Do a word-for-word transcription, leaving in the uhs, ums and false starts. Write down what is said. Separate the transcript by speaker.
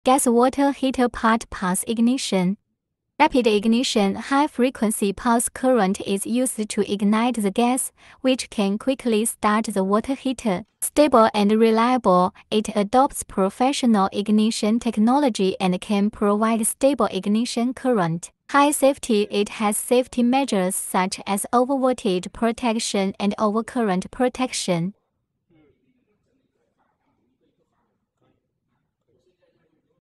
Speaker 1: Gas water heater part pulse ignition. Rapid ignition high-frequency pulse current is used to ignite the gas, which can quickly start the water heater. Stable and reliable, it adopts professional ignition technology and can provide stable ignition current. High safety, it has safety measures such as overvoltage protection and overcurrent protection.